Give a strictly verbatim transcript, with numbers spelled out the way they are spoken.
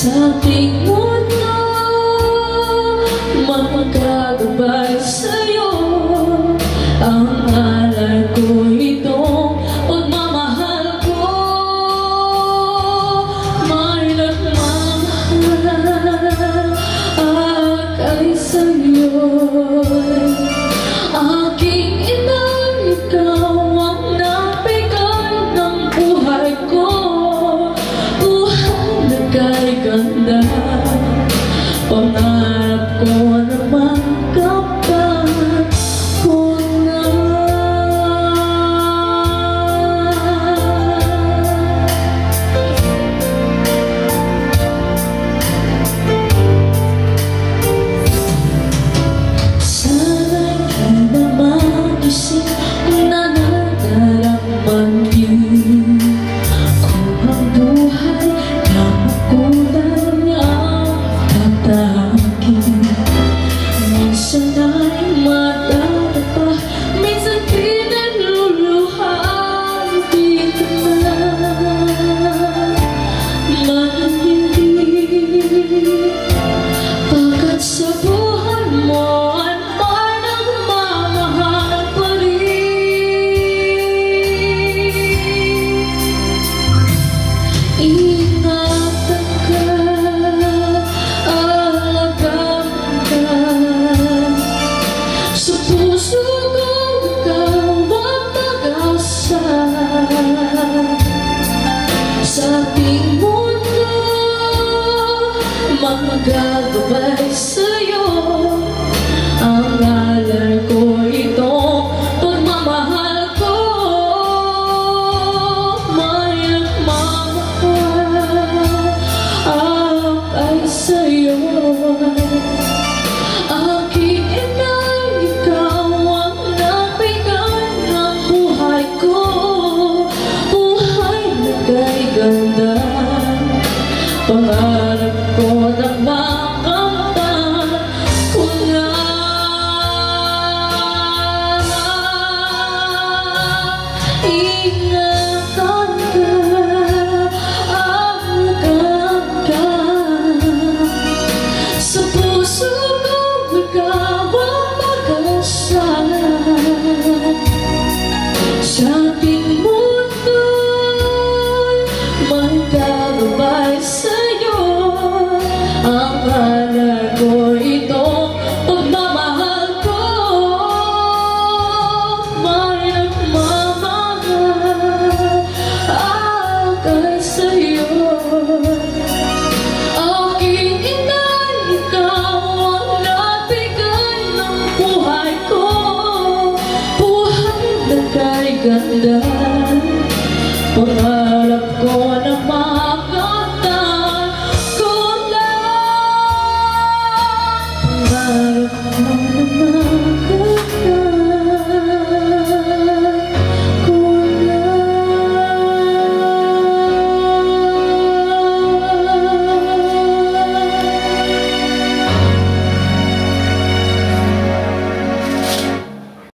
Sa ating mundo, magkagabay sa'yo. Ang alay ko itong pagmamahal ko. May nagmamahal akay sa'yo. Aking ina, ikaw ang nabigay ng buhay ko. Buhay na kay ganda, pangarap ko naman kapag ko na. Sana'y ka na mag-isip kung nananalaman din. Kung ang buhay na makulay ang tatahakin. Minsan ay madadapa, minsan pinanluluhan. Di ka na manahimik, pagkat sa buhay mo ay may nagmamahal pa rin. Ingatan ka, alagaan ka. Sa puso ko ikaw ang pag-asa. Sa ating mundo, magagabay sa'yo. Ang alay ko itong pagmamahal ko. May nagmamahal akay sa'yo. Aking ina, ikaw ang nabigay ng buhay ko. Buhay na kay ganda, pangarap